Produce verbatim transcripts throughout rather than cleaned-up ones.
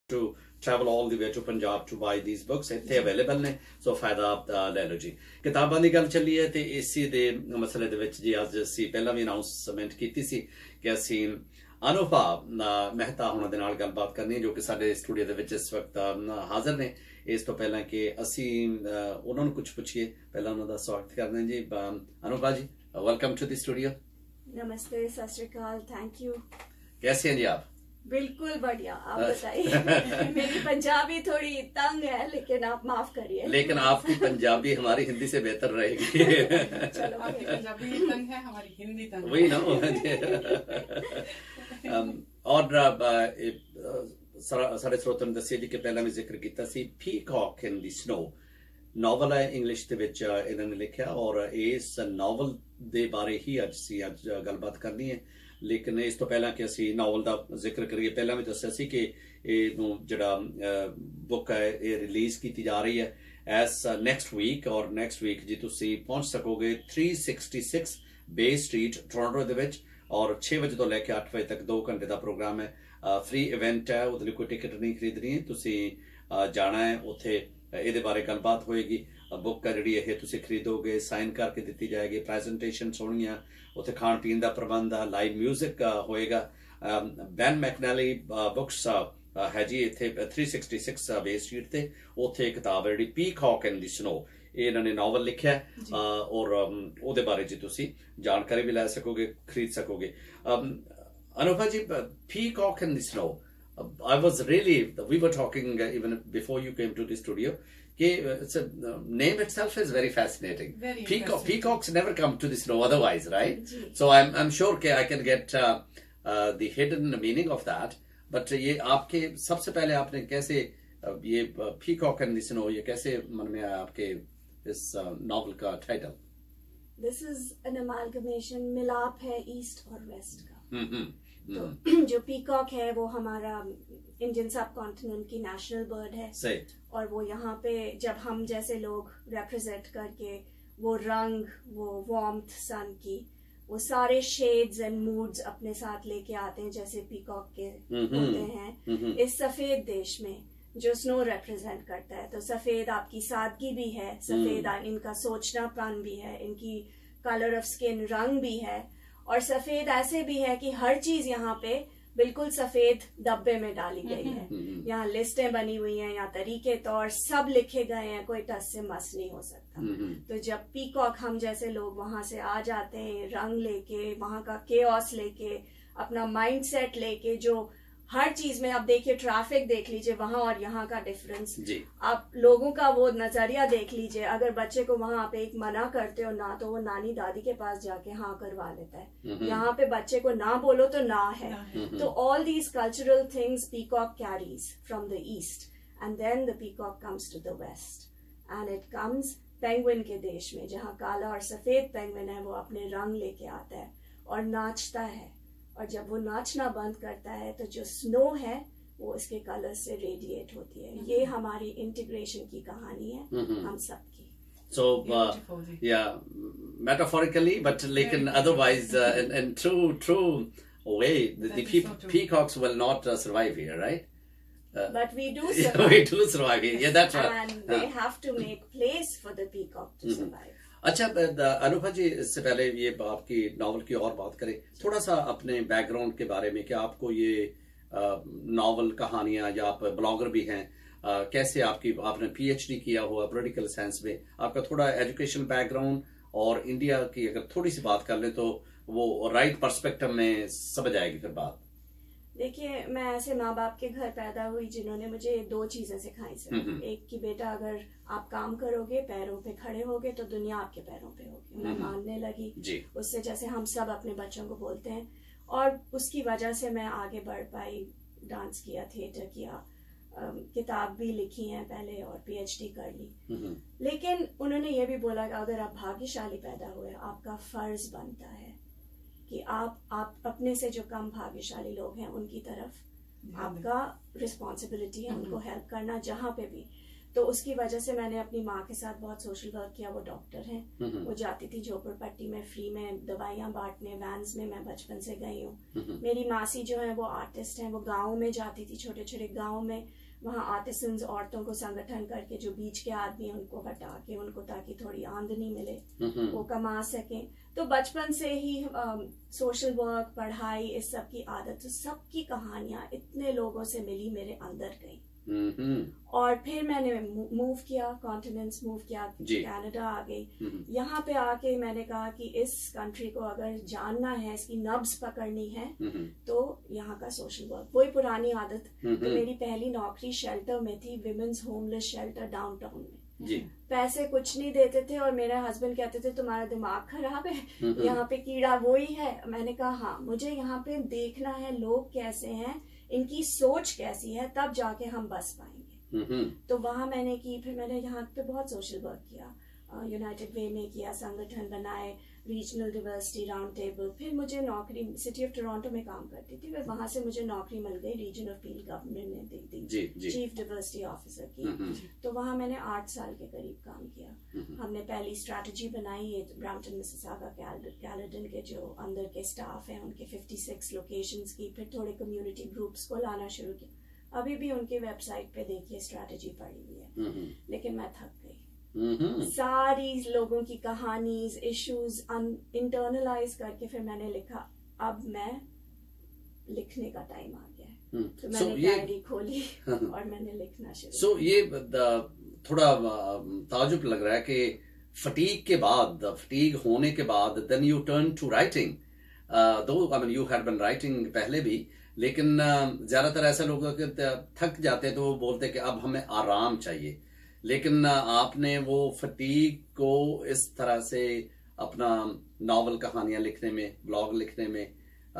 to travel all the way to Punjab to buy these books. इत्थे available ने, so फायदा ले लो जी। किताबां दी गल चली है ते इसी दे मसले दे विच जी अज असी पहला भी अनाउंसमेंट कीती सी कि असी अनुभा मेहता हुणां दे नाल गलबात करनी है जो कि साडे स्टूडियो दे विच इस वक्त हाजिर ने। इस तो पहला कि असी उन्हां नूं कुछ पुछिए, पहला उन्हां दा स्वागत करदे जी। Anubha ji, welcome to the studio. नमस्ते, सत श्री अकाल, थैंक यू। कैसे हैं जी आप? बिल्कुल बढ़िया, आप बताइए। मेरी पंजाबी थोड़ी तंग है लेकिन आप माफ करिए। लेकिन आपकी पंजाबी हमारी हिंदी से बेहतर रहेगी। चलो, आपकी पंजाबी तंग है, हमारी हिंदी तंग वही ना। और साढ़े स्रोतों ने दसिया जी कि पहला भी जिक्र किया सी peacock in the snow novel है, इंग्लिश दे विच इन्होंने लिखा और इस नॉवल दे बारे ही अज सी अज गलबात करनी है। लेकिन इस तो पहला कि असी नॉवल का जिक्र करिए, पहला भी दसिया सी कि जिहड़ा बुक है ये रिलीज की जा रही है एस नैक्सट वीक, और नैक्सट वीक जी तुसी पहुंच सकोगे three sixty six Bay Street Toronto दे विच, और छे बजे तो लैके अठ बजे तक दो घंटे का प्रोग्राम है। फ्री इवेंट है, उहदे लई कोई टिकट नहीं खरीदनी है, तुसी जाना है उत्थे, इहदे बारे गलबात होएगी। बुक है जिहड़ी ये तुसी खरीदोगे, साइन करके दी जाएगी, प्रेजेंटेशन होणगियां, उत्थे खाण पीण दा प्रबंध है, लाइव म्यूजिक होएगा। बैन मैकनैली बुक्स है जी इत्थे three sixty six Bay Street ते, उत्थे किताब है जिहड़ी पीकॉक इन द स्नो, इन्होंने नॉवल लिखा है और ਉਹਦੇ ਬਾਰੇ जी तुसी जानकारी भी लै सकोगे, खरीद सकोगे। Anubha ji, peacock in the snow, I was really, we were talking uh, even before you came to the studio, कि it's a, uh, name itself is very fascinating. Very Peacock, peacocks never come to the snow otherwise, right? So I'm I'm sure कि I can get uh, uh, the hidden meaning of that. But ये आपके सबसे पहले आपने कैसे uh, ये peacock in the snow ये कैसे मन में आया आपके इस नॉवल का title? This is an amalgamation, मिलाप है ईस्ट और वेस्ट का। हम्म तो जो पीकॉक है वो हमारा इंडियन सब कॉन्टिनेंट की नेशनल बर्ड है। सही। और वो यहाँ पे जब हम जैसे लोग रिप्रेजेंट करके वो रंग, वो वार्मथ सन की, वो सारे शेड्स एंड मूड्स अपने साथ लेके आते हैं जैसे पीकॉक के होते हैं इस सफेद देश में जो स्नो रिप्रेजेंट करता है। तो सफेद आपकी सादगी भी है, सफेद इनका सोचनापन भी है, इनकी कलर ऑफ स्किन रंग भी है, और सफेद ऐसे भी है कि हर चीज यहाँ पे बिल्कुल सफेद डब्बे में डाली गई है। यहाँ लिस्टें बनी हुई हैं, यहाँ तरीके तौर सब लिखे गए हैं, कोई टस से मस नहीं हो सकता। तो जब पीकॉक हम जैसे लोग वहां से आ जाते हैं रंग लेके, वहां का केओस लेके, अपना माइंडसेट लेके, जो हर चीज में, अब देखिए ट्रैफिक देख लीजिए वहां और यहाँ का डिफरेंस, आप लोगों का वो नजरिया देख लीजिए। अगर बच्चे को वहां पे एक मना करते हो ना, तो वो नानी दादी के पास जाके हाँ करवा लेता है। यहाँ पे बच्चे को ना बोलो तो ना है। तो all these cultural things peacock carries from the east, and then the peacock comes to the west, and it comes penguin के देश में, जहाँ काला और सफेद पेंगुइन है वो अपने रंग लेके आता है और नाचता है, और जब वो नाचना बंद करता है तो जो स्नो है वो इसके कलर से रेडिएट होती है। ये हमारी इंटीग्रेशन की कहानी है हम सबकी। So uh, yeah, metaphorically, but लेकिन otherwise uh, in, in true true way, the, the pe so peacocks will not uh, survive here, right? Uh, but we do survive. we do survive here. Yeah, that's right. And they uh. have to make place for the peacock to mm-hmm. survive. अच्छा अनुभा जी, इससे पहले ये आपकी novel की और बात करें, थोड़ा सा अपने बैकग्राउंड के बारे में कि आपको ये नॉवल कहानियां, या आप ब्लॉगर भी हैं, आ, कैसे आपकी आपने पीएचडी किया हुआ पॉलिटिकल साइंस में, आपका थोड़ा एजुकेशन बैकग्राउंड और इंडिया की अगर थोड़ी सी बात कर लें तो वो राइट पर्सपेक्टिव में समझ आएगी फिर बात। देखिए, मैं ऐसे माँ बाप के घर पैदा हुई जिन्होंने मुझे दो चीजें सिखाई सर। एक कि बेटा अगर आप काम करोगे, पैरों पे खड़े होगे तो दुनिया आपके पैरों पे होगी। मैं मानने लगी उससे, जैसे हम सब अपने बच्चों को बोलते हैं, और उसकी वजह से मैं आगे बढ़ पाई। डांस किया, थिएटर किया, किताब भी लिखी है पहले और पीएचडी कर ली। लेकिन उन्होंने ये भी बोला कि अगर आप भाग्यशाली पैदा हुए, आपका फर्ज बनता है कि आप आप अपने से जो कम भाग्यशाली लोग हैं उनकी तरफ आपका रिस्पॉन्सिबिलिटी है उनको हेल्प करना जहां पे भी। तो उसकी वजह से मैंने अपनी माँ के साथ बहुत सोशल वर्क किया। वो डॉक्टर हैं, वो जाती थी झोपड़पट्टी में फ्री में दवाइयाँ बांटने, वैन्स में मैं बचपन से गई हूँ। मेरी मासी जो है वो आर्टिस्ट हैं, वो गाँव में जाती थी, छोटे छोटे गाँव में, वहाँ आर्टिसंस औरतों को संगठन करके जो बीच के आदमी उनको हटा के उनको ताकि थोड़ी आमदनी मिले, वो कमा सकें। तो बचपन से ही सोशल वर्क, पढ़ाई, इस सब की आदत, तो सबकी कहानियां इतने लोगों से मिली, मेरे अंदर गई। और फिर मैंने मूव किया, कॉन्टिनेंट्स मूव किया, कनाडा आ गई। यहाँ पे आके मैंने कहा कि इस कंट्री को अगर जानना है, इसकी नब्ज पकड़नी है, तो यहाँ का सोशल वर्क, वही पुरानी आदत। तो मेरी पहली नौकरी शेल्टर में थी, विमेन्स होमलेस शेल्टर डाउनटाउन में। जी। पैसे कुछ नहीं देते थे और मेरे हस्बैंड कहते थे तुम्हारा दिमाग खराब है, यहाँ पे कीड़ा वो ही है। मैंने कहा हाँ, मुझे यहाँ पे देखना है लोग कैसे हैं, इनकी सोच कैसी है, तब जाके हम बस पाएंगे। तो वहां मैंने की, फिर मैंने यहाँ पे बहुत सोशल वर्क किया, यूनाइटेड वे में किया, संगठन बनाए, रीजनल डिवर्सिटी राउंड टेबल। फिर मुझे नौकरी सिटी ऑफ टोरंटो में काम करती थी, फिर वहां से मुझे नौकरी मिल गई, रीजन ऑफ पील गवर्नमेंट ने दी थी, चीफ डिवर्सिटी ऑफिसर की। तो वहां मैंने आठ साल के करीब काम किया। हमने पहली स्ट्रैटेजी बनाई, ये ब्रैम्पटन मिसिसागा कैलेडन के जो अंदर के स्टाफ हैं उनके छप्पन लोकेशंस की। फिर थोड़े कम्युनिटी ग्रुप्स को लाना शुरू किया। अभी भी उनकी वेबसाइट पे देखिए स्ट्रैटेजी पड़ी हुई है, लेकिन मैं थक गई। Mm-hmm. सारी लोगों की कहानीज, इश्यूज इंटरनलाइज करके फिर मैंने लिखा, अब मैं लिखने का टाइम आ गया है। hmm. तो मैंने so, डायरी ये... खोली और मैंने लिखना शुरू so, ये थोड़ा ताजुब लग रहा है कि फटीग के बाद, फटीग होने के बाद then you turn to writing. Though I mean you had been writing पहले भी, लेकिन ज्यादातर ऐसे लोग थक जाते तो वो बोलते कि अब हमें आराम चाहिए, लेकिन आपने वो फटीग को इस तरह से अपना नॉवल, कहानियां लिखने में, ब्लॉग लिखने में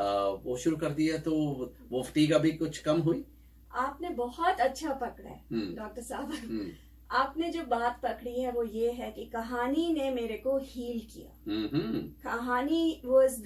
वो शुरू कर दिया, तो वो फटीग अभी कुछ कम हुई? आपने बहुत अच्छा पकड़ा है डॉक्टर साहब। आपने जो बात पकड़ी है वो ये है कि कहानी ने मेरे को हील किया। कहानी was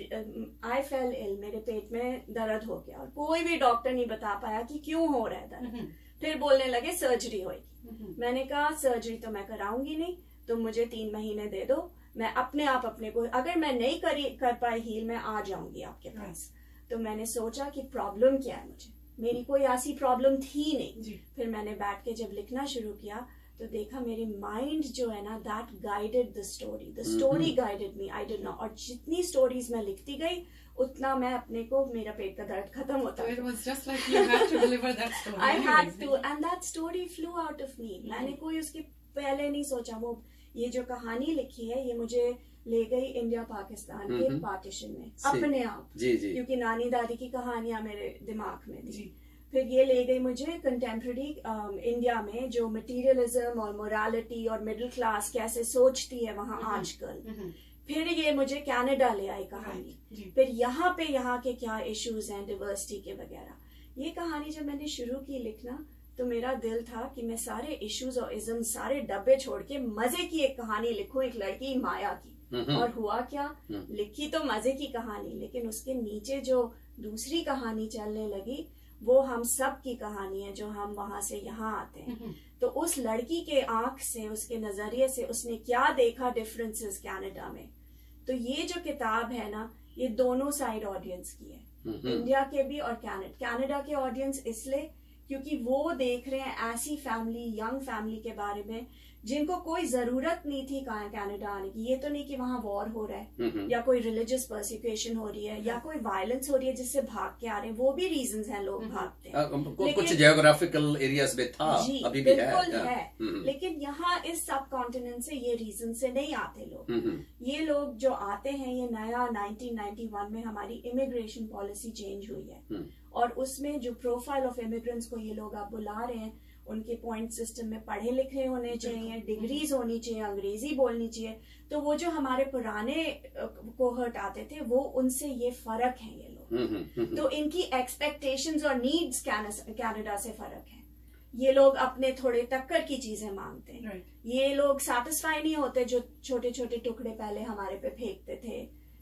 the I fell ill, मेरे पेट में दर्द हो गया और कोई भी डॉक्टर नहीं बता पाया कि क्यों हो रहा है दर्द। फिर बोलने लगे सर्जरी होगी। मैंने कहा सर्जरी तो मैं कराऊंगी नहीं, तो मुझे तीन महीने दे दो, मैं अपने आप अपने को, अगर मैं नहीं करी कर पाई हील, मैं आ जाऊंगी आपके पास। तो मैंने सोचा कि प्रॉब्लम क्या है मुझे, मेरी कोई ऐसी प्रॉब्लम थी नहीं। फिर मैंने बैठ के जब लिखना शुरू किया तो देखा मेरी माइंड जो है ना, that guided the story, the story guided me, I did not. और जितनी स्टोरीज मैं लिखती गई उतना मैं अपने को, मेरा पेट का दर्द खत्म होता है। So it was just like you had to deliver that story. I had to, and that story flew out of me. मैंने कोई उसके पहले नहीं सोचा। वो ये जो कहानी लिखी है ये मुझे ले गई इंडिया पाकिस्तान के पार्टीशन में अपने आप, जी, जी. क्योंकि नानी दादी की कहानियां मेरे दिमाग में थी। फिर ये ले गई मुझे कंटेम्प्रेरी इंडिया में, जो मटीरियलिज्म और मोरालिटी और मिडिल क्लास कैसे सोचती है वहाँ आजकल। फिर ये मुझे कनाडा ले आई कहानी। फिर यहाँ पे यहाँ के क्या इश्यूज हैं डिवर्सिटी के वगैरह। ये कहानी जब मैंने शुरू की लिखना तो मेरा दिल था कि मैं सारे इश्यूज और इज्म सारे डब्बे छोड़ के मजे की एक कहानी लिखूं, एक लड़की माया की। और हुआ क्या, लिखी तो मजे की कहानी, लेकिन उसके नीचे जो दूसरी कहानी चलने लगी वो हम सब की कहानी है, जो हम वहां से यहाँ आते हैं। तो उस लड़की के आंख से, उसके नजरिए से उसने क्या देखा डिफरेंसेस कनाडा में। तो ये जो किताब है ना, ये दोनों साइड ऑडियंस की है, इंडिया के भी और कनाडा कनाडा के ऑडियंस इसलिए क्योंकि वो देख रहे हैं ऐसी फैमिली, यंग फैमिली के बारे में जिनको कोई जरूरत नहीं थी कनाडा आने की। ये तो नहीं कि वहाँ वॉर हो रहा है या कोई रिलीजियस परसिक्यूशन हो रही है या कोई वायलेंस हो रही है जिससे भाग के आ रहे हैं, वो भी रीजंस हैं लोग भागते हैं। कुछ जियोग्राफिकल एरियाज में था, अभी भी बिल्कुल है, है। लेकिन यहाँ इस सब कॉन्टिनेंट से ये रीजन से नहीं आते लोग। ये लोग जो आते हैं, ये नया नाइनटीन नाइंटी वन में हमारी इमिग्रेशन पॉलिसी चेंज हुई है और उसमें जो प्रोफाइल ऑफ इमिग्रेंट्स को ये लोग आप बुला रहे हैं, उनके पॉइंट सिस्टम में पढ़े लिखे होने चाहिए, डिग्रीज होनी चाहिए, अंग्रेजी बोलनी चाहिए। तो वो जो हमारे पुराने कोहर्ट आते थे वो उनसे ये फर्क है ये लोग। तो इनकी एक्सपेक्टेशंस और नीड्स कनाडा से फर्क है। ये लोग अपने थोड़े टक्कर की चीजें मांगते हैं। ये लोग सेटिस्फाई नहीं होते जो छोटे छोटे टुकड़े पहले हमारे पे फेंकते थे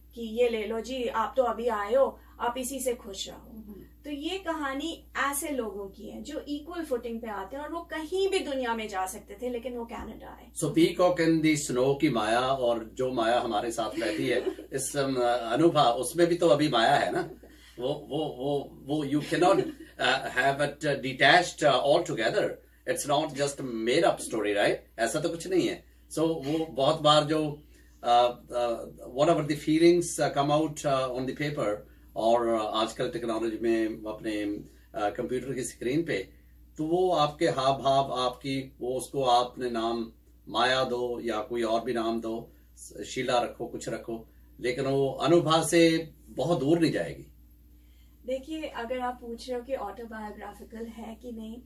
कि ये ले लो जी, आप तो अभी आए हो, आप इसी से खुश रहो। तो ये कहानी ऐसे लोगों की है जो इक्वल फुटिंग पे आते हैं और वो कहीं भी दुनिया में जा सकते थे, लेकिन वो कनाडा आए। सो पीकॉक इन दी स्नो की माया, और जो माया हमारे साथ रहती है इस अनुभा, उसमें भी तो अभी माया है ना। वो वो वो वो you can not have it detached all together. It's not just made up story, right? ऐसा तो कुछ नहीं है। सो so, वो बहुत बार जो whatever the feelings come out on the paper, और आजकल टेक्नोलॉजी में अपने कंप्यूटर की स्क्रीन पे, तो वो आपके हाव भाव, आपकी वो, उसको आपने नाम माया दो या कोई और भी नाम दो, शीला रखो, कुछ रखो, लेकिन वो अनुभव से बहुत दूर नहीं जाएगी। देखिए, अगर आप पूछ रहे हो कि ऑटोबायोग्राफिकल है कि नहीं,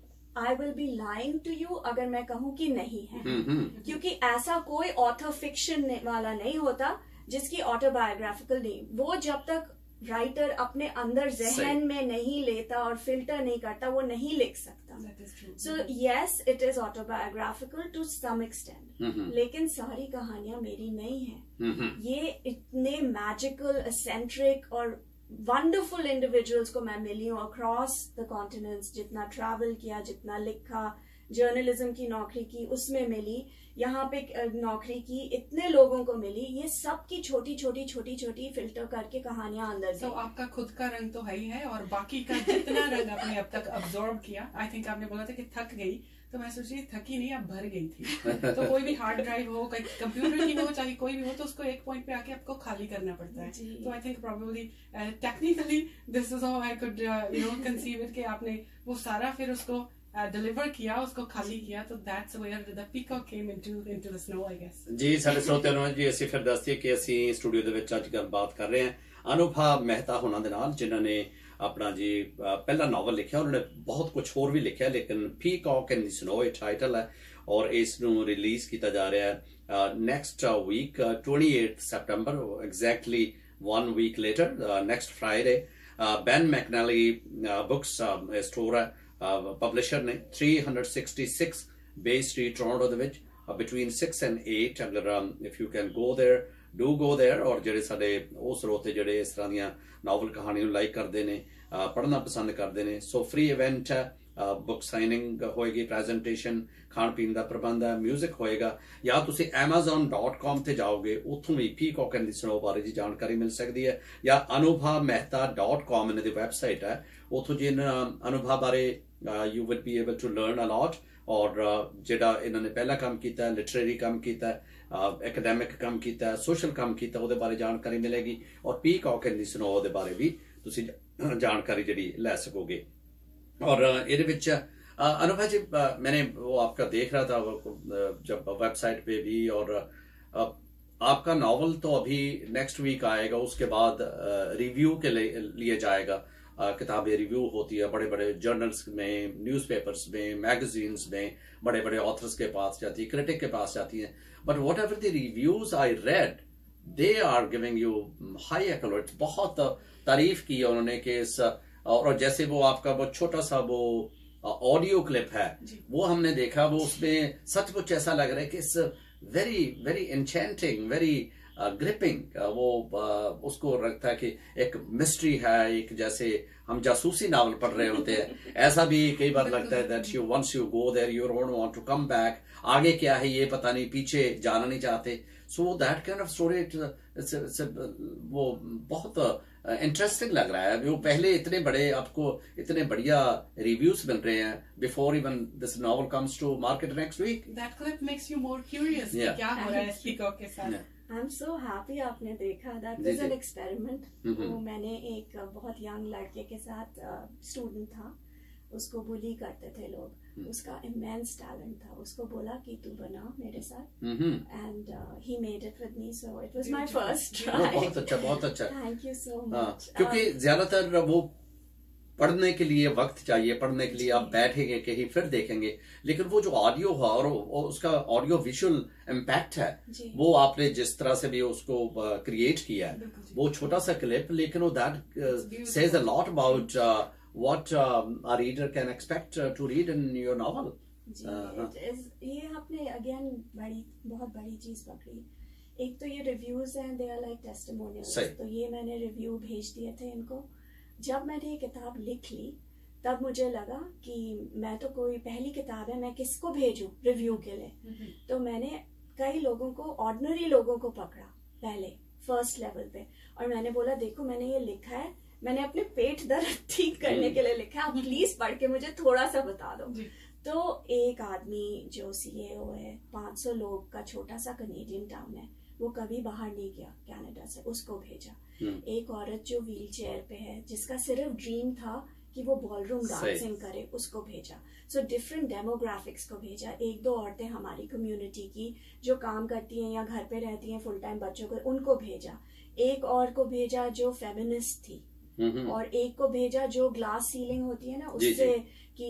I will be lying to you अगर मैं कहूँ कि नहीं है। क्योंकि ऐसा कोई ऑथर फिक्शन वाला नहीं होता जिसकी ऑटोबायोग्राफिकल नहीं। वो जब तक राइटर अपने अंदर जहन में नहीं लेता और फिल्टर नहीं करता, वो नहीं लिख सकता। So yes, it is autobiographical to some extent, लेकिन सारी कहानियां मेरी नहीं है। ये इतने मैजिकल, एसेंट्रिक और वंडरफुल इंडिविजुअल्स को मैं मिली हूँ अक्रॉस द कॉन्टिनेंट्स। जितना ट्रैवल किया, जितना लिखा, जर्नलिज्म की नौकरी की उसमें मिली, यहाँ पे नौकरी की, इतने लोगों को मिली। ये सब की छोटी छोटी छोटी छोटी फिल्टर करके कहानियां अंदर। तो so, आपका खुद का रंग तो है ही है, और बाकी का जितना रंग आपने अब तक अब्सॉर्ब किया, आई थिंक आपने बोला था कि थक गई, तो मैं सोची थकी नहीं, अब भर गई थी। तो कोई भी हार्ड ड्राइव हो, कोई कंप्यूटर की हो, चाहे कोई भी हो, तो उसको एक पॉइंट पे आके आपको खाली करना पड़ता है। तो I think probably technically this is how I could you know conceive it, कि आपने वो सारा फिर उसको डिलीवर uh, किया, उसको खाली किया। तो that's where the peacock came into into the snow, I guess. जी, साडे श्रोतिਆਂ ਨੂੰ जी ਅਸੀਂ ਫਿਰ ਦੱਸਦੇ ਕਿ ਅਸੀਂ ਸਟੂਡੀਓ ਦੇ ਵਿੱਚ ਅੱਜ ਗੱਲਬਾਤ ਕਰ ਰਹੇ ਹਾਂ ਅਨੁਭਾ ਮਹਿਤਾ ਹੋਣਾ ਦੇ ਨਾਲ, ਜਿਨ੍ਹਾਂ ਨੇ ਆਪਣਾ ਜੀ ਪਹਿਲਾ ਨਾਵਲ ਲਿਖਿਆ। ਉਹਨਾਂ ਨੇ ਬਹੁਤ ਕੁਝ ਹੋਰ ਵੀ ਲਿਖਿਆ, ਲੇਕਿਨ ਪੀਕॉक इन द स्नो ਇਹ ਟਾਈਟਲ ਹੈ, ਔਰ ਇਸ ਨੂੰ ਰਿਲੀਜ਼ ਕੀਤਾ ਜਾ ਰਿਹਾ ਹੈ next week twenty-eighth September, exactly one week later, next Friday। Ben McNally books store है, पब्लिशर ने three sixty-six Bay Street Toronto ਦੇ ਵਿੱਚ between six and eight। अगर if you can go there, do go there। और ਜਿਹੜੇ ਸਾਡੇ ਉਹ ਸਰੋਤੇ ਜਿਹੜੇ ਇਸ ਤਰ੍ਹਾਂ ਦੀਆਂ ਨਾਵਲ ਕਹਾਣੀ ਨੂੰ ਲਾਈਕ ਕਰਦੇ ਨੇ, ਪੜ੍ਹਨਾ ਪਸੰਦ ਕਰਦੇ ਨੇ, ਸੋ ਫ੍ਰੀ ਇਵੈਂਟ ਹੈ। बुक साइनिंग होएगी, प्रेजेंटेशन, खाण पीण का प्रबंध है, म्यूजिक होएगा। या तुसी amazon dot com ते जाओगे, उत्थों भी पीकॉक इन द स्नो बारे जी जानकारी मिल सकती है। या अनुभा मेहता dot com इन्हां दी वैबसाइट है, उत्थों जी अनुभा बारे you will be able to learn a lot. और जिहड़ा इन्हां ने पहला काम कीता है, लिटरेरी काम कीता है, एकेडमिक काम कीता है, सोशल काम कीता, उहदे बारे जानकारी मिलेगी। और पीकॉक इन द स्नो दे बारे भी तुसी जानकारी जिहड़ी लै सकोगे। और ਇਹਦੇ ਵਿੱਚ अनुभा जी, मैंने वो आपका देख रहा था जब वेबसाइट पे भी, और आपका नावल तो अभी नेक्स्ट वीक आएगा, उसके बाद रिव्यू के लिए जाएगा। किताबें रिव्यू होती है बड़े बड़े जर्नल्स में, न्यूज़पेपर्स में, मैगजीन्स में, बड़े बड़े ऑथर्स के पास जाती है, क्रिटिक के पास जाती है। But whatever the reviews I read, they are giving you high accolades. बहुत तारीफ की है उन्होंने कि इस, और जैसे वो आपका वो छोटा सा वो ऑडियो क्लिप है, वो हमने देखा, वो उसमें सचमुच ऐसा लग रहा है कि it's very very enchanting, very gripping. वो uh, उसको रखता है कि एक मिस्ट्री है, एक जैसे हम जासूसी नावल पढ़ रहे होते हैं, ऐसा भी कई बार लगता है that you once you go there you don't want to come back. आगे क्या है ये पता नहीं, पीछे जाना नहीं चाहते। So that kind of story वो बहुत इंटरेस्टिंग uh, लग रहा है। वो पहले इतने बड़े आपको इतने बढ़िया रिव्यूज मिल रहे हैं before even this novel comes to market next week. That clip makes you more curious कि क्या हो रहा है पीकॉक के साथ। आई एम सो हैप्पी आपने देखा। That was an experiment. वो मैंने एक बहुत यंग लड़के के साथ स्टूडेंट uh, था, उसको बुली करते थे लोग, उसका इमेंस टैलेंट था, उसको बोला कि तू बना मेरे साथ, and he made it with me, so it was my first try. बहुत अच्छा, बहुत अच्छा, थैंक यू सो मच। क्योंकि ज्यादातर वो पढ़ने के लिए वक्त चाहिए, पढ़ने के लिए आप बैठेंगे कहीं फिर देखेंगे, लेकिन वो जो ऑडियो है और उसका ऑडियो विजुअल इम्पैक्ट है, वो आपने जिस तरह से भी उसको क्रिएट किया है, वो छोटा सा क्लिप, लेकिन वो that says a lot about what uh, a reader can expect uh, to read in your novel। जी, uh, it is, ये आपने अगेन बड़ी बहुत बड़ी चीज पकड़ी। एक तो ये रिव्यूज हैं, दे आर लाइक टेस्टिमोनियल्स, तो ये मैंने रिव्यू भेज दिए थे इनको। जब मैंने ये किताब लिख ली तब मुझे लगा कि मैं तो कोई पहली किताब है, मैं किसको भेजूं रिव्यू के लिए। तो मैंने कई लोगों को, ऑर्डिनरी लोगों को पकड़ा पहले फर्स्ट लेवल पे, और मैंने बोला देखो मैंने ये लिखा है, मैंने अपने पेट दर्द ठीक करने के लिए लिखा है, आप प्लीज पढ़ के मुझे थोड़ा सा बता दो। तो एक आदमी जो सीईओ है, पाँच सौ लोग का छोटा सा कनेडियन टाउन है, वो कभी बाहर नहीं गया कनाडा से, उसको भेजा। एक औरत जो व्हील चेयर पे है, जिसका सिर्फ ड्रीम था कि वो बॉलरूम डांसिंग करे, उसको भेजा। सो डिफरेंट डेमोग्राफिक्स को भेजा। एक दो औरतें हमारी कम्युनिटी की जो काम करती हैं या घर पे रहती हैं फुल टाइम बच्चों को, उनको भेजा। एक और को भेजा जो फेमिनिस्ट थी, और एक को भेजा जो ग्लास सीलिंग होती है ना उससे, कि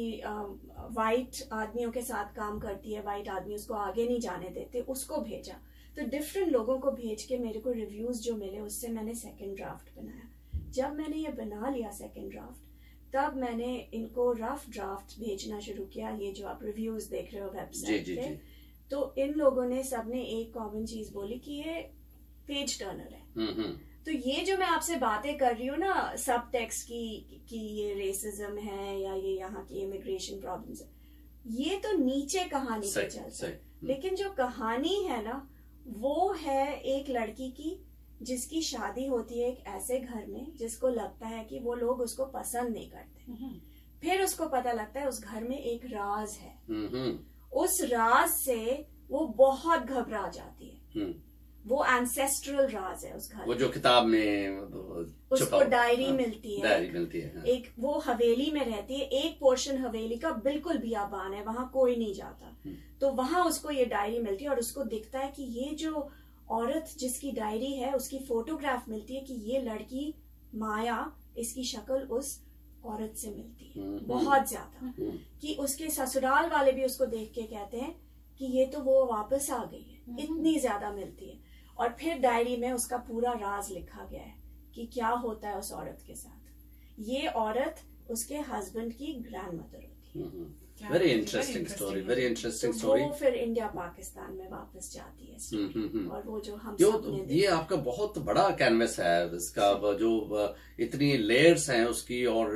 वाइट आदमियों के साथ काम करती है, वाइट आदमी उसको आगे नहीं जाने देते, उसको भेजा। तो डिफरेंट लोगों को भेज के मेरे को रिव्यूज जो मिले उससे मैंने सेकंड ड्राफ्ट बनाया। जब मैंने ये बना लिया सेकंड ड्राफ्ट, तब मैंने इनको रफ ड्राफ्ट भेजना शुरू किया। ये जो आप रिव्यूज देख रहे हो वेबसाइट पे, तो इन लोगों ने सबने एक कॉमन चीज बोली कि ये पेज टर्नर है। तो ये जो मैं आपसे बातें कर रही हूँ ना सब टेक्स्ट की, कि ये रेसिज्म है या ये यहाँ की इमिग्रेशन प्रॉब्लम्स है, ये तो नीचे कहानी पे चलता है। लेकिन जो कहानी है ना वो है एक लड़की की जिसकी शादी होती है एक ऐसे घर में जिसको लगता है कि वो लोग उसको पसंद नहीं करते। फिर उसको पता लगता है उस घर में एक राज है, उस राज से वो बहुत घबरा जाती है। वो एंसेस्ट्रल राज है उस घर, वो जो किताब में उसको डायरी मिलती है, डायरी मिलती है। एक वो हवेली में रहती है, एक पोर्शन हवेली का बिल्कुल बियाबान है, वहां कोई नहीं जाता। तो वहां उसको ये डायरी मिलती है, और उसको दिखता है कि ये जो औरत जिसकी डायरी है उसकी फोटोग्राफ मिलती है कि ये लड़की माया, इसकी शक्ल उस औरत से मिलती है बहुत ज्यादा, कि उसके ससुराल वाले भी उसको देख के कहते हैं कि ये तो वो वापस आ गई है, इतनी ज्यादा मिलती है। और फिर डायरी में उसका पूरा राज लिखा गया है कि क्या होता है उस औरत के साथ। ये औरत उसके हस्बैंड की ग्रैंड मदर होती है। Very interesting story, very interesting story. वो फिर इंडिया पाकिस्तान में वापस जाती है स्टोरी, और वो जो हम जो सबने ये आपका बहुत बड़ा कैनवस है इसका, जो इतनी लेयर्स हैं उसकी, और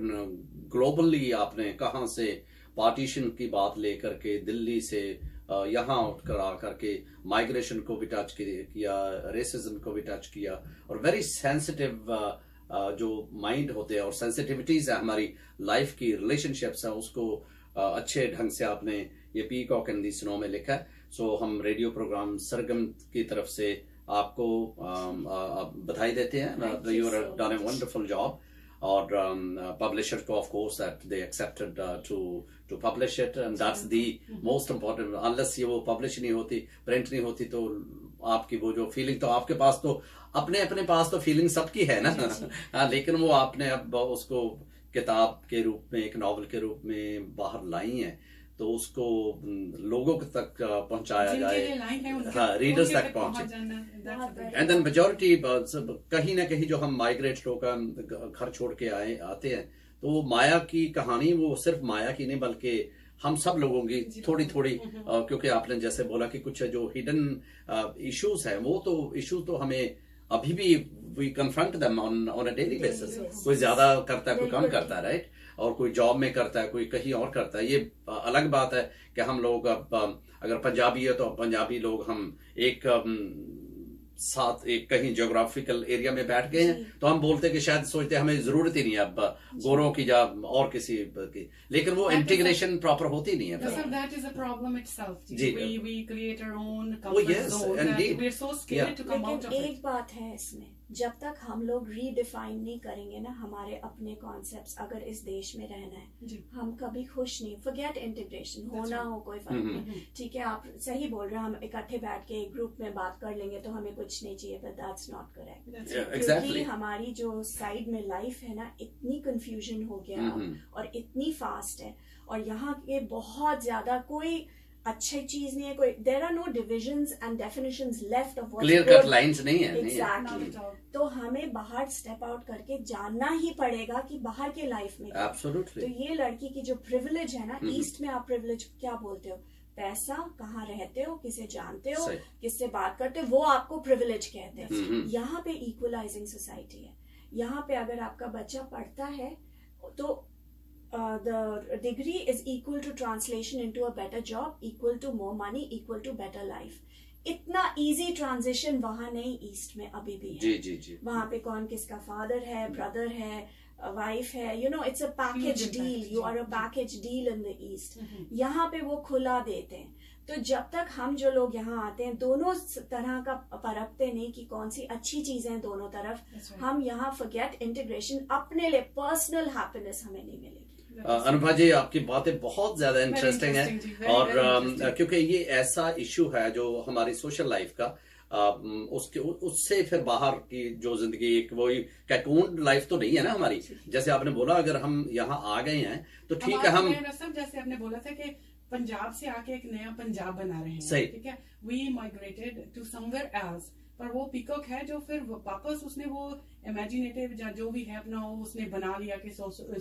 ग्लोबली आपने कहाँ से पार्टीशन की बात लेकर के दिल्ली से यहाँ उठकर आकर के माइग्रेशन को भी टच किया, रेसिज्म को भी टच किया, और वेरी सेंसिटिव जो माइंड होते हैं और सेंसिटिविटीज है हमारी लाइफ की, रिलेशनशिप्स है, उसको अच्छे ढंग से आपने ये पीकॉक इन द स्नो में लिखा है। सो हम रेडियो प्रोग्राम सरगम की तरफ से आपको बधाई देते हैं। You are done a wonderful job, और पब्लिशर को of course that they accepted to to publish it, and that's the most important. Unless ये वो पब्लिश नहीं होती, प्रिंट नहीं होती, तो आपकी वो जो फीलिंग, तो आपके पास तो अपने अपने पास तो फीलिंग सबकी है ना, हाँ, लेकिन वो आपने अब उसको किताब के रूप में, एक नॉवल के रूप में बाहर लाई है, तो उसको लोगों तक पहुंचाया जाए, हाँ, रीडर्स तक पहुंचे। एंड देन मेजॉरिटी कहीं ना कहीं जो हम माइग्रेट लोग घर छोड़ के आए आते हैं, तो माया की कहानी वो सिर्फ माया की नहीं बल्कि हम सब लोगों की थोड़ी थोड़ी, क्योंकि आपने जैसे बोला कि कुछ जो हिडन इश्यूज हैं, वो तो इश्यूज तो हमें अभी भी we confront them on on a daily basis. कोई ज्यादा करता है, कोई कम करता है, राइट, और कोई जॉब में करता है, कोई कहीं और करता है। ये अलग बात है कि हम लोग अगर पंजाबी है तो पंजाबी लोग हम एक साथ एक कहीं ज्योग्राफिकल एरिया में बैठ गए हैं, तो हम बोलते हैं कि शायद सोचते हैं हमें जरूरत ही नहीं है अब गोरों की या और किसी की, लेकिन वो इंटीग्रेशन प्रॉपर होती नहीं है। That is a problem itself. We we create our own oh, comfort yes, zone. indeed. We're so scared yeah. to come out of it. एक बात है इसमें, जब तक हम लोग रीडिफाइन नहीं करेंगे ना हमारे अपने कॉन्सेप्ट्स, अगर इस देश में रहना है, हम कभी खुश नहीं। फॉरगेट इंटीग्रेशन, हो ना हो कोई फर्क नहीं, ठीक है, आप सही बोल रहे हैं, हम इकट्ठे बैठ के एक ग्रुप में बात कर लेंगे तो हमें कुछ नहीं चाहिए, बट दैट्स नॉट करेक्ट। क्योंकि हमारी जो साइड में लाइफ है ना, इतनी कंफ्यूजन हो गया और इतनी फास्ट है, और यहाँ के बहुत ज्यादा कोई अच्छी चीज नहीं है, कोई there are no divisions and definitions left of what clear cut lines नहीं है। एग्जैक्टली, तो हमें बाहर स्टेप आउट करके जानना ही पड़ेगा कि बाहर के लाइफ में एब्सोल्युटली। तो ये लड़की की जो प्रिविलेज है ना, ईस्ट में आप प्रिविलेज क्या बोलते हो, पैसा, कहाँ रहते हो, किसे जानते हो, किससे बात करते हो, वो आपको प्रिविलेज कहते हैं। यहाँ पे इक्वलाइजिंग सोसाइटी है। यहाँ पे अगर आपका बच्चा पढ़ता है तो the degree is equal to translation into a better job, equal to more money, equal to better life. इतना इजी ट्रांजिशन वहां नहीं ईस्ट में अभी भी है। जी जी जी। वहां पे कौन किसका फादर है, ब्रदर है, वाइफ है, you know it's a package deal, you are a package deal in the east. यहाँ पे वो खुला देते हैं। तो जब तक हम जो लोग यहाँ आते हैं दोनों तरह का परखते नहीं कि कौन सी अच्छी चीजें हैं दोनों तरफ, right. हम यहाँ फॉरगेट इंटीग्रेशन, अपने लिए पर्सनल हैप्पीनेस हमें नहीं मिलेगी। अनुभा जी आपकी बातें बहुत ज्यादा इंटरेस्टिंग है और uh, क्योंकि ये ऐसा इशू है जो हमारी सोशल लाइफ का uh, उसके उससे फिर बाहर की जो जिंदगी एक वही कैकून लाइफ तो नहीं है ना हमारी। जैसे आपने बोला अगर हम यहाँ आ गए हैं तो ठीक है, हम जैसे आपने बोला था कि पंजाब से आके एक नया पंजाब बना रहे हैं, सही, ठीक है, we migrated to somewhere else, पर वो पीकॉक है जो फिर वापस उसने वो इमेजिनेटिव या जो भी है अपना उसने बना लिया कि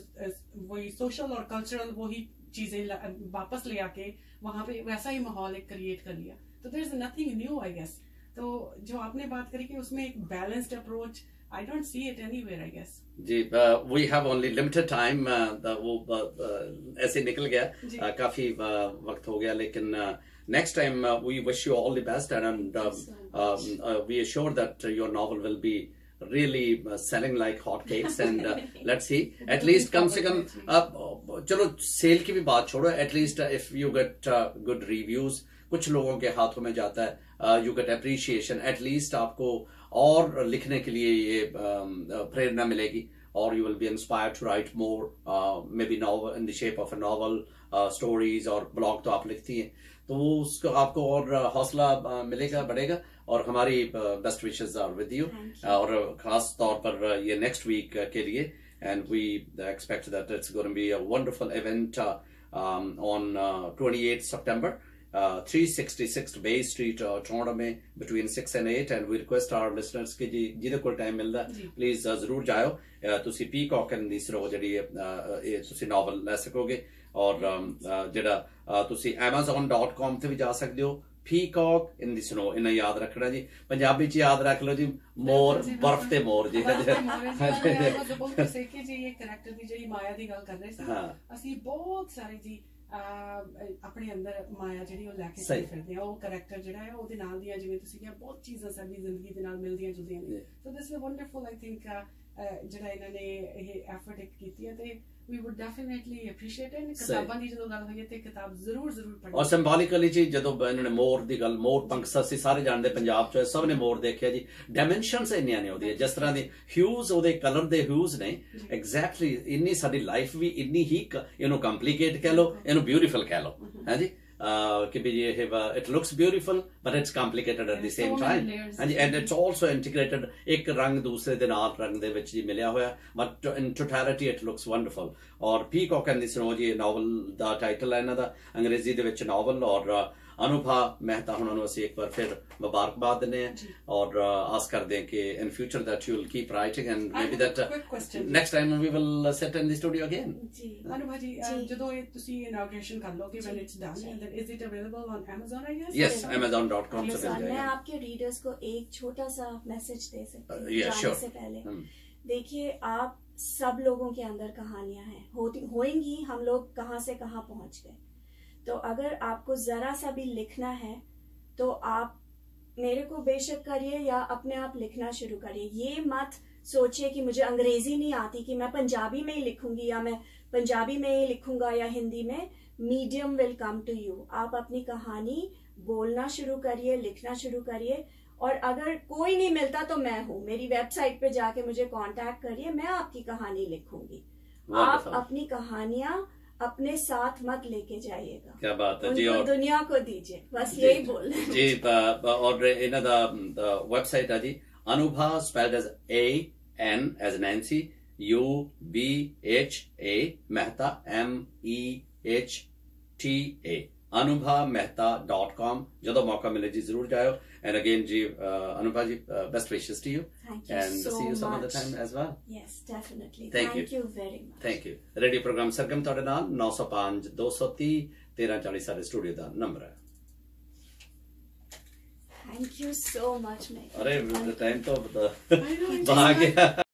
वही सोशल और कल्चरल वही चीजें वापस ले आके वहां पे वैसा ही माहौल एक क्रिएट कर लिया। तो there is nothing new I guess. तो जो आपने बात करी कि उसमें एक balanced approach, I don't see it anywhere, I guess. जी, uh, we have only limited time. Uh, वो uh, uh, ऐसे निकल गया, uh, काफी uh, वक्त हो गया, लेकिन uh, next time uh, we wish you all the best and, and uh, um, uh, we are sure that uh, your novel will be really uh, selling like hotcakes and uh, let's see. At least कम से कम uh, चलो cell की भी बात छोड़ो, at least uh, if you get uh, good reviews, कुछ लोगों के हाथों में जाता है, uh, you get appreciation, at least आपको और लिखने के लिए ये प्रेरणा मिलेगी और you will be inspired to write more, maybe novel in the shape of a novel, stories और ब्लॉग तो आप लिखती हैं, तो वो उसको आपको और हौसला uh, मिलेगा, बढ़ेगा। और हमारी best wishes are with you और खास तौर पर ये नेक्स्ट वीक के लिए, and we expect that it's going to be a wonderful event on twenty-eighth September. Uh, three sixty-six Bay Street, uh, Toronto में between six and eight, and we request our listeners कि जी ਜਿਹਦੇ ਕੋਲ time ਮਿਲਦਾ please ਜ਼ਰੂਰ ਜਾਇਓ। ਤੁਸੀਂ peacock ਇਨ ਦੀ snow ਜਿਹੜੀ ਇਹ ਤੁਸੀਂ ਨੋਵਲ ਲੈ ਸਕੋਗੇ ਔਰ ਜਿਹੜਾ ਤੁਸੀਂ amazon dot com ਤੇ ਵੀ ਜਾ ਸਕਦੇ ਹੋ। ਪੀਕੌਕ ਇਨ ਦੀ ਸਨੋ ਇਹਨਾਂ ਯਾਦ ਰੱਖਣਾ ਜੀ, ਪੰਜਾਬੀ ਚ ਯਾਦ ਰੱਖ ਲਓ ਜੀ, ਮੋਰ ਬਰਫ਼ ਤੇ ਮੋਰ ਜੀ। ਜੀ ਇਹ ਕਰੈਕਟਰ ਦੀ ਜਿਹੜੀ ਮਾਇਆ ਦੀ ਗੱਲ ਕਰ ਰਹੇ ਸੀ, ਅਸੀਂ ਬਹੁਤ ਸਾਰੇ ਜੀ ਆਪਣੇ ਅੰਦਰ ਮਾਇਆ ਜਿਹੜੀ ਉਹ ਲੈ ਕੇ ਚੱਲ ਫਿਰਦੇ ਆ। ਉਹ ਕਰੈਕਟਰ ਜਿਹੜਾ ਹੈ ਉਹਦੇ ਨਾਲ ਦੀਆਂ ਜਿਵੇਂ ਤੁਸੀਂ ਕਿਹਾ ਬਹੁਤ ਚੀਜ਼ਾਂ ਸਾਡੀ ਜ਼ਿੰਦਗੀ ਦੇ ਨਾਲ ਮਿਲਦੀਆਂ ਜੁਲਦੀਆਂ ਨੇ। So this is wonderful I think ਜਿਹੜਾ ਇਹਨਾਂ ਨੇ ਇਹ ਐਫਰਟ ਕੀਤੀ ਹੈ ਤੇ we would definitely appreciate it। ਕਿਤਾਬਾਂ ਦੀ ਜਦੋਂ ਗੱਲ ਹੋਈ ਤੇ ਕਿਤਾਬ ਜ਼ਰੂਰ ਜ਼ਰੂਰ ਪੜ੍ਹੋ। ਔਰ ਸਿੰਬੋਲਿਕਲੀ ਜੀ ਜਦੋਂ ਇਹਨਾਂ ਨੇ ਮੋਰ ਦੀ ਗੱਲ, ਮੋਰ ਪੰਖ ਅਸੀਂ ਸਾਰੇ ਜਾਣਦੇ ਪੰਜਾਬ ਚ ਸਭ ਨੇ ਮੋਰ ਦੇਖਿਆ ਜੀ, ਡਾਇਮੈਂਸ਼ਨਸ ਇੰਨੀਆਂ ਨੇ ਉਹਦੀਆਂ, ਜਿਸ ਤਰ੍ਹਾਂ ਦੀ ਹਿਊਜ਼ ਉਹਦੇ ਕਲਰ ਦੇ ਹਿਊਜ਼ ਨੇ, ਐਗਜ਼ੈਕਟਲੀ ਇੰਨੀ ਸਾਡੀ ਲਾਈਫ ਵੀ ਇੰਨੀ ਹੀ ਇਹਨੂੰ ਕੰਪਲੀਕੇਟ ਕਹਿ ਲਓ, ਇਹਨੂੰ ਬਿਊਟੀਫੁਲ ਕਹਿ ਲਓ, ਹੈ ਜੀ। कि भी ये it looks beautiful but it's complicated at the same time, and and it's also integrated, एक रंग दूसरे दे नाल रंग दे विच जी मिलिया होया, but in totality it looks wonderful। और पीकॉक इन द स्नो जी नॉवल दा टाइटल है इन्हां दा, अंग्रेजी दे विच नॉवल। और अनुभा मेहता हुणां नूं असीं एक बार फिर मुबारकबाद दिंदे हां और आस करदे हां कि in future that you will keep writing and maybe that uh, next time we will uh, sit in the studio again। जी अनुभा जी, ਜਦੋਂ ਇਹ ਤੁਸੀਂ ਇਨੌਗ੍ਰੇਸ਼ਨ ਕਰ ਲੋਗੇ when it's done, and then is it available on Amazon I guess? Yes, amazon dot com से मिल जाएगा। मैं आपके readers को एक छोटा सा मैसेज दे सकती हूँ जाने से पहले। देखिए, आप सब लोगों के अंदर कहानियां हैं, होती होएंगी, हम लोग कहाँ से कहाँ पहुंच गए। तो अगर आपको जरा सा भी लिखना है तो आप मेरे को बेशक करिए या अपने आप लिखना शुरू करिए। ये मत सोचिए कि मुझे अंग्रेजी नहीं आती कि मैं पंजाबी में ही लिखूंगी या मैं पंजाबी में ही लिखूंगा या हिंदी में। Medium will come to you. आप अपनी कहानी बोलना शुरू करिए, लिखना शुरू करिए, और अगर कोई नहीं मिलता तो मैं हूँ, मेरी वेबसाइट पे जाके मुझे कांटेक्ट करिए, मैं आपकी कहानी लिखूंगी। आप अपनी कहानियां अपने साथ मत लेके जाइएगा, क्या बात है जी, और दुनिया को दीजिए, बस यही बोल रहे जी। और इन्हां दा वेबसाइट है जी Anubha, spelled as A N as Nancy, U B H A, Mehta M E H T A anubha mehta dot com. ਜਦੋਂ ਮੌਕਾ ਮਿਲੇ ਜੀ ਜ਼ਰੂਰ ਜਾਇਓ. And again ਜੀ Anubha ji, uh, best wishes to you. Thank you and so see you some much. other time as well. Yes, definitely. Thank Thank you. you very much. Thank you. Radio programme Sargam ਤੁਹਾਡੇ ਨਾਲ nine oh five two three zero one three four zero ਸਾਡੇ studio ਦਾ ਨੰਬਰ ਹੈ. Thank you so much, Mehta. ਅਰੇ time ਤੋਂ I know, ਬਾਹਰ ਗਿਆ.